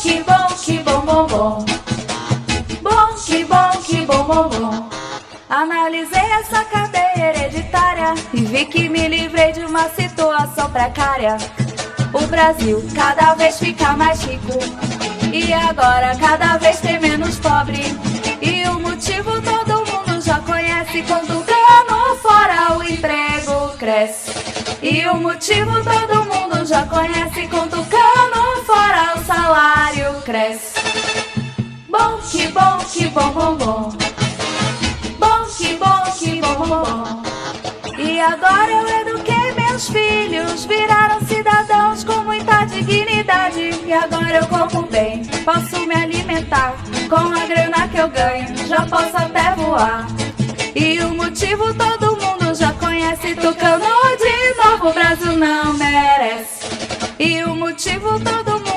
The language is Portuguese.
que bom, que bom, bom, bom. Bom, que bom, que bom, bom, bom. Analisei essa cadeia hereditária e vi que me livrei de uma situação precária. O Brasil cada vez fica mais rico e agora cada vez tem menos pobre. E o motivo todo mundo já conhece: quando ganha fora o emprego cresce. E o motivo todo mundo já conhece: quando ganha fora o salário cresce. Bom, que bom, que bom, bom, bom. Bom, que bom, que bom, bom, bom. E agora eu eduquei meus filhos, viraram cidadãos com muita dignidade. E agora eu como bem, posso me alimentar com a grana que eu ganho, já posso até voar. E o motivo todo mundo já conhece: Tucano de novo, o Brasil não merece. E o motivo todo mundo